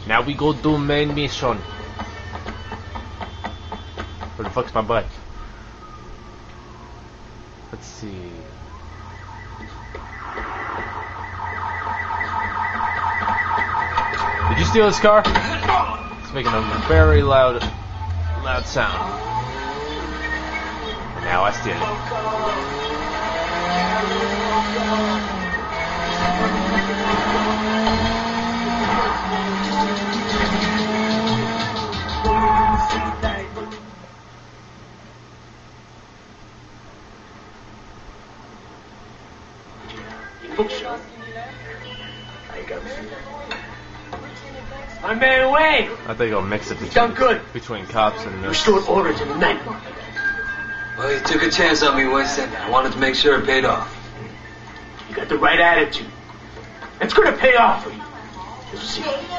Now we go do main mission. Where the fuck's my bike? Let's see. Did you steal this car? It's making a very loud sound. Now I steal it. My man Wayne! I think I'll mix it between cops and restored order to the night market. Well, you took a chance on me, Winston. I wanted to make sure it paid off. You got the right attitude. It's going to pay off for you. You'll see.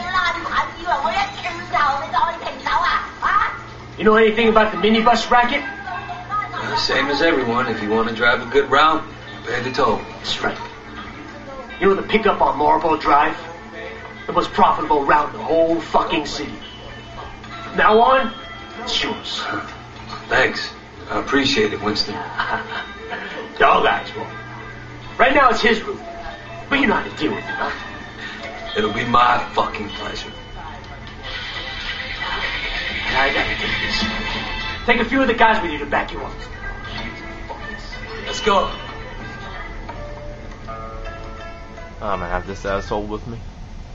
You know anything about the minibus racket? Same as everyone. If you want to drive a good route, pay the toll. That's right. You know the pickup on Marlboro Drive? The most profitable route in the whole fucking city. From now on, it's yours. Thanks. I appreciate it, Winston. Dogeyes will. Right now it's his route. But you know how to deal with it, huh? It'll be my fucking pleasure. I gotta take this. Take a few of the guys with you to back you up. Let's go. I'm gonna have this asshole with me.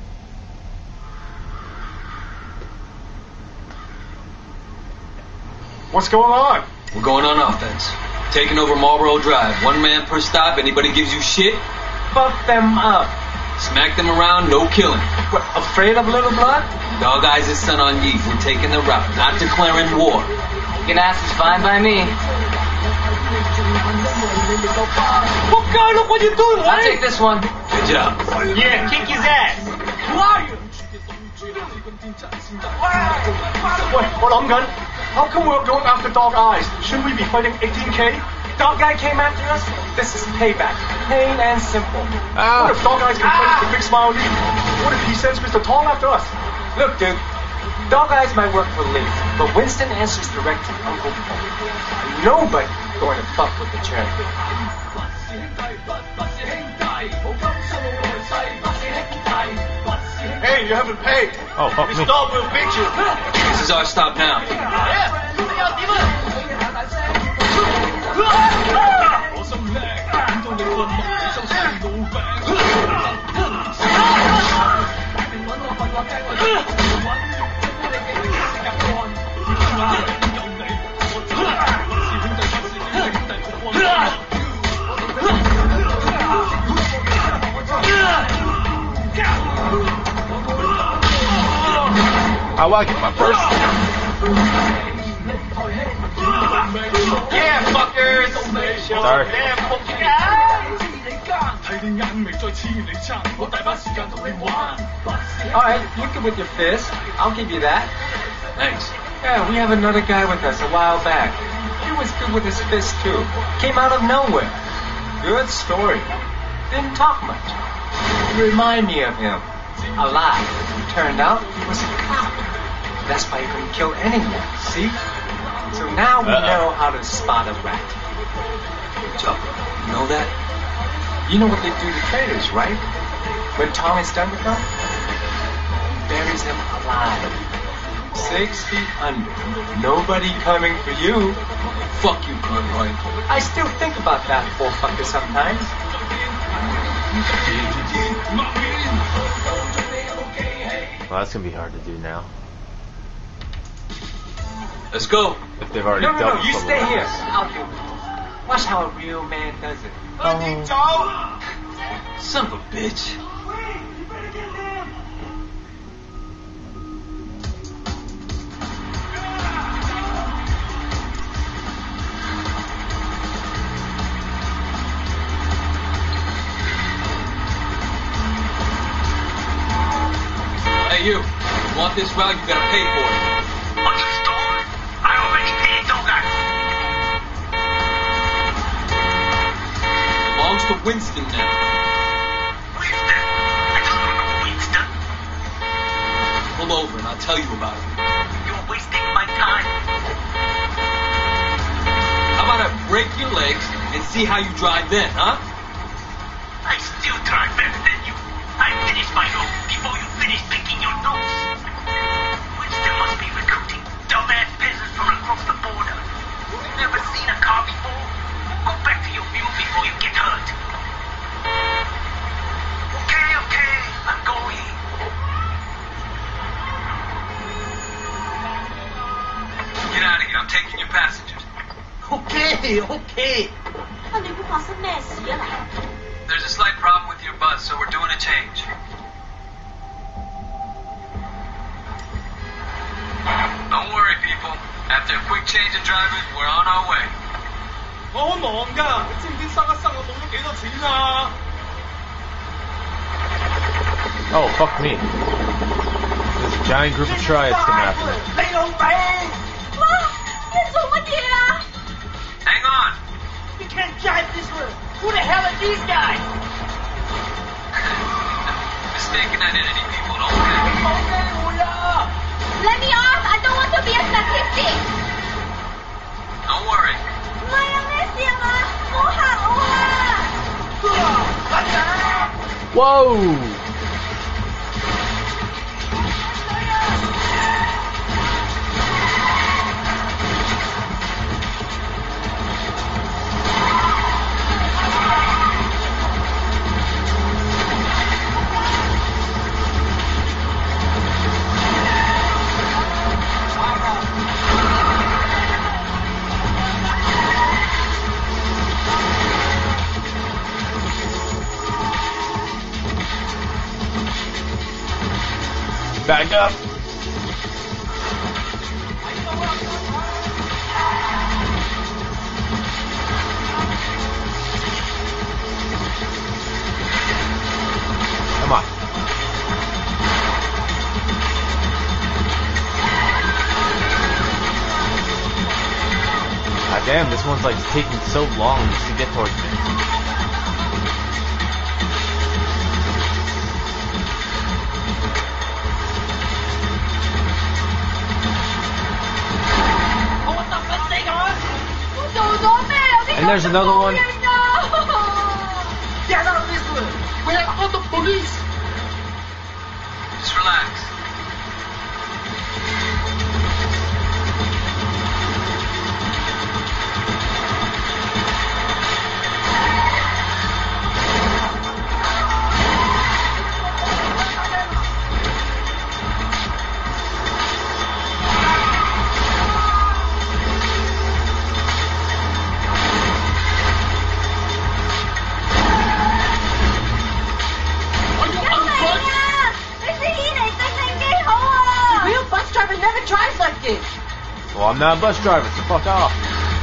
What's going on? We're going on offense. Taking over Marlboro Drive. One man per stop. Anybody gives you shit, Fuck them up. smack them around, no killing. What, afraid of little blood? Dogeyes is son on ye. We're taking the route, not declaring war. Your ass is fine by me. Oh God, look what you're doing, I'll take this one. Good job. Yeah, kick his ass. Who are you? Wait, hold on, gun. How come we're going after Dogeyes? Shouldn't we be fighting 18K? Dogeye came after us? This is payback. Plain and simple. What if Dogeyes can fight the big smile lead? What if he sends Mr. Tall after us? Look, dude. Dogeyes might work for Lee, but Winston answers direct to Uncle Paul. Nobody's going to fuck with the champion. Hey, you haven't paid. Oh, fuck me. Stop, we'll beat you. This is our stop now. I like it, my first. Yeah, fuckers. Sorry. Alright, you can with your fist. I'll give you that. Thanks. Yeah, we have another guy with us a while back. He was good with his fist too. Came out of nowhere. Good story. Didn't talk much. You remind me of him. A lot. Turned out he was a cop. That's why he couldn't kill anyone, see? So now we know how to spot a rat. Chuck, you know that? You know what they do to traitors, right? When Tom is done with them, he buries them alive. 6 feet under. Nobody coming for you. Fuck you, Conroy. I still think about that bullfucker sometimes. Well, that's gonna be hard to do now. Let's go. If they've already No, dealt with you someone stay here. else. I'll do it. Watch how a real man does it. Son of a bitch. Hey, you. You want this route, you gotta pay for it. What you stole? I already paid Dogeyes. Belongs to Winston now. Winston? I don't know Winston. Well, come over and I'll tell you about it. You're wasting my time. How about I break your legs and see how you drive then, huh? I still drive better than you. I finished my rope before you finished picking your nose. Winston must be recruiting dumbass peasants from across the border. You've never seen a car before? Go back to your mule before you get hurt. Okay, I'm going. Get out of here. I'm taking your passengers. Okay. 你估發生咩事啊？ There's a slight problem with your bus, so we're doing a change. Don't worry, people. After a quick change of drivers, we're on our way. 我好忙㗎，你知唔知生一生我冇咗幾多錢啊？ Oh, fuck me. There's a giant group of triads coming after me. 你老味！ 哇！你做乜嘢啊？ Hang on. You can't drive this one. Who the hell are these guys? Mistaken identity, people. Don't panic. Let me off! I don't want to be a statistic! Don't worry. 唔係有咩事啊嘛？唔好嚇我啊！ Whoa! Back up. Come on. God damn, this one's like taking so long to get towards me. And there's another one. Get out of this one. Where are the police? Just relax. Never drives like this. Well, I'm not a bus driver, so fuck off.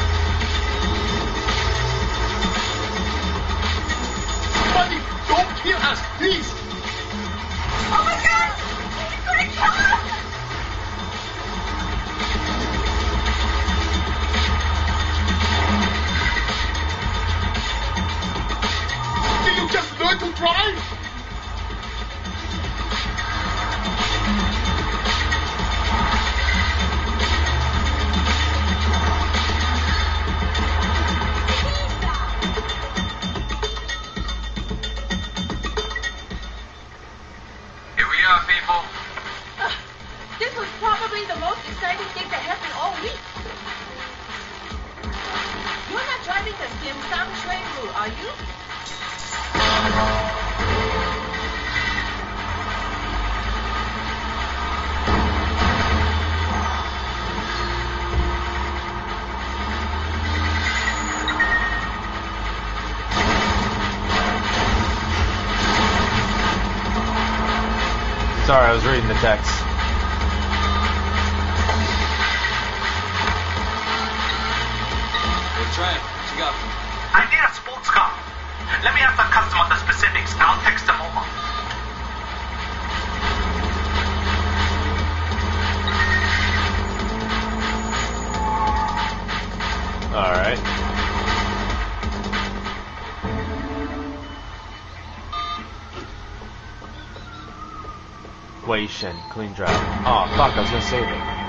Buddy, don't kill us, please. Oh my god! He's gonna kill us! Did you just learn to drive? This was probably the most exciting thing that happened all week. You're not driving the Dim Sum train route, are you? Sorry, I was reading the text. Hey, Trent, what you got for me? I need a sports car. Let me ask the customer the specifics. I'll text them over. Alright. Wait. 危险 clean drive. Oh fuck, I was gonna save it.